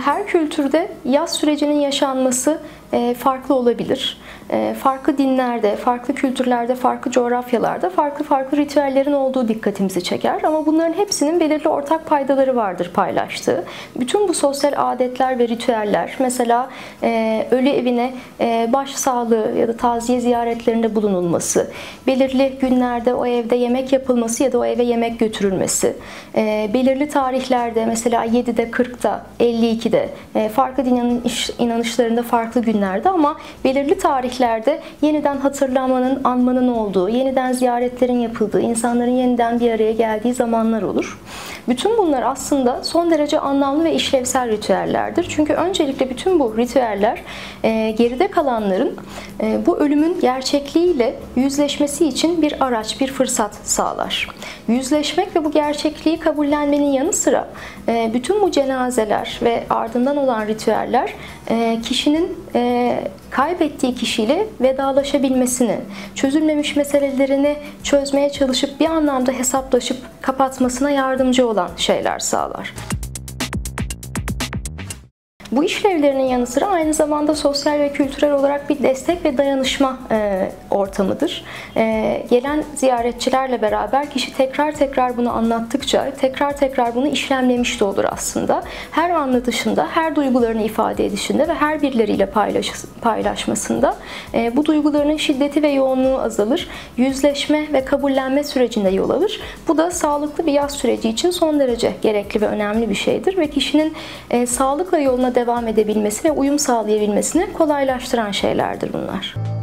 Her kültürde yas sürecinin yaşanması farklı olabilir. Farklı dinlerde, farklı kültürlerde, farklı coğrafyalarda farklı ritüellerin olduğu dikkatimizi çeker. Ama bunların hepsinin belirli ortak paydaları vardır paylaştığı. Bütün bu sosyal adetler ve ritüeller, mesela ölü evine başsağlığı ya da taziye ziyaretlerinde bulunulması, belirli günlerde o evde yemek yapılması ya da o eve yemek götürülmesi, belirli tarihlerde mesela 7'de, 40'da, 52'de, farklı din inanışlarında farklı günlerde ama belirli tarihlerde yeniden hatırlamanın, anmanın olduğu, yeniden ziyaretlerin yapıldığı, insanların yeniden bir araya geldiği zamanlar olur. Bütün bunlar aslında son derece anlamlı ve işlevsel ritüellerdir. Çünkü öncelikle bütün bu ritüeller geride kalanların bu ölümün gerçekliğiyle yüzleşmesi için bir araç, bir fırsat sağlar. Yüzleşmek ve bu gerçekliği kabullenmenin yanı sıra bütün bu cenazeler ve ardından olan ritüeller kişinin kaybettiği kişiyle vedalaşabilmesini, çözülmemiş meselelerini çözmeye çalışıp bir anlamda hesaplaşıp kapatmasına yardımcı olan şeyler sağlar. Bu işlevlerinin yanı sıra aynı zamanda sosyal ve kültürel olarak bir destek ve dayanışma ortamıdır. Gelen ziyaretçilerle beraber kişi tekrar bunu anlattıkça tekrar bunu işlemlemiş de olur aslında. Her anlatışında, her duygularını ifade edişinde ve her birileriyle paylaşmasında bu duygularının şiddeti ve yoğunluğu azalır. Yüzleşme ve kabullenme sürecinde yol alır. Bu da sağlıklı bir yas süreci için son derece gerekli ve önemli bir şeydir ve kişinin sağlıkla yoluna devam edebilmesi ve uyum sağlayabilmesini kolaylaştıran şeylerdir bunlar.